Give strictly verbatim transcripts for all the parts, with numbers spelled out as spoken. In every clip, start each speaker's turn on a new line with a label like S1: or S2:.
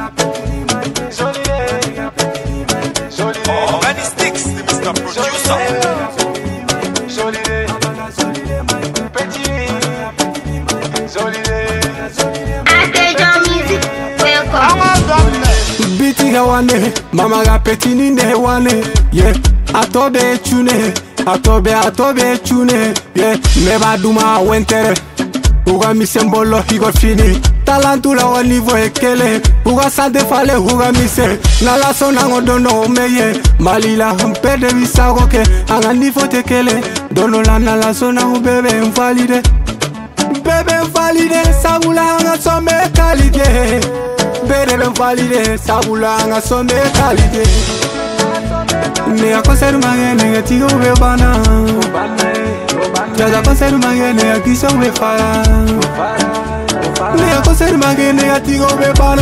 S1: Oh, Benny Sticks, the Mister Producer.
S2: Biti ga wane, mama ga petini ne wane, yeah. Atobe chune, atobe atobe chune, yeah. Neba duma wentere, uga misembolo higo fini. Talantula wa niveau ekele, uga sante fale uga mise. Nala sona ngodono omeye, malila mpede visagoke, anga nifo tekele. Dono la nala sona ubebe mvalide, bebe mvalide, sabula anga some kalide. Bebe mvalide, sabula anga some kalide. Ne a konseru magene ya tigo ube bana, ya konseru magene ya kisho ube fara. Ne a konseru magene ya tigo ube bana,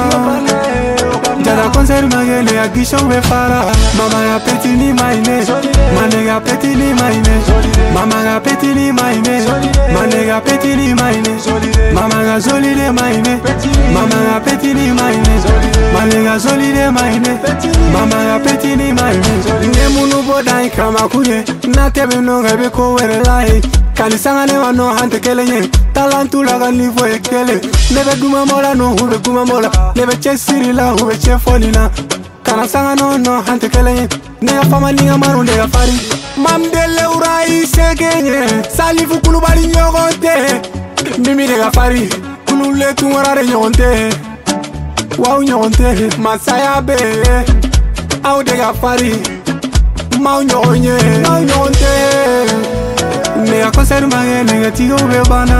S2: ya konseru magene ya kisho ube fara. Mama ya peti ni maine, mane ya peti ni maine. Mama ya peti ni maine, mane ya peti ni maine. Mama ya solide maine, mama ya peti ni maine. Mane ya solide maine, mama ya peti ni maine. Nge munu bodai kama kuye, na tebe no gebe ko were lai. Kanisanga ne wano hante kele nye, talantu laga nivo ekele. Nebe duma mola no hube kuma mola, nebe che sirila hube che folina. Kanasanga no no hante kele nye, nega fama ninga maru nega fari. Mamdele urai segenye, salifu kulubali nyogote. Mimi nega fari, kulule tungorare nyogonte. Wow nyogonte, masaya be. Au nega fari, mau nyonye, mau nyonte. Ne a konseru magene ya tigo ube bana,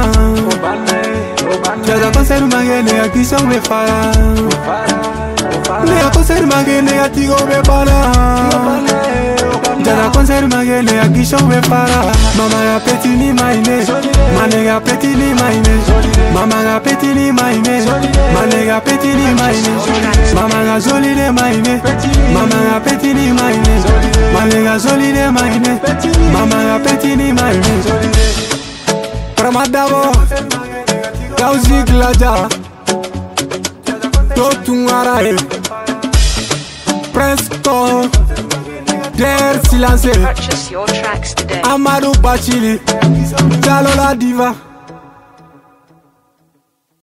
S2: ya konseru magene ya kisho ube fara. Ne a konseru magene ya tigo ube bana, ya konseru magene ya kisho ube fara. Mama ya peti ni maine, mane ya peti ni maine. Mama ya peti ni maine, mane ya peti ni maine. Mama ya solide maine, mama ya peti ni maine. Mane ya solide maine, mama ya peti ni maine. Pramadavo, Gauzi Glaja, Totungarae, Presto, Der Silence,
S3: Purchase your tracks today.
S2: Amadou Bachili, Jalola Diva.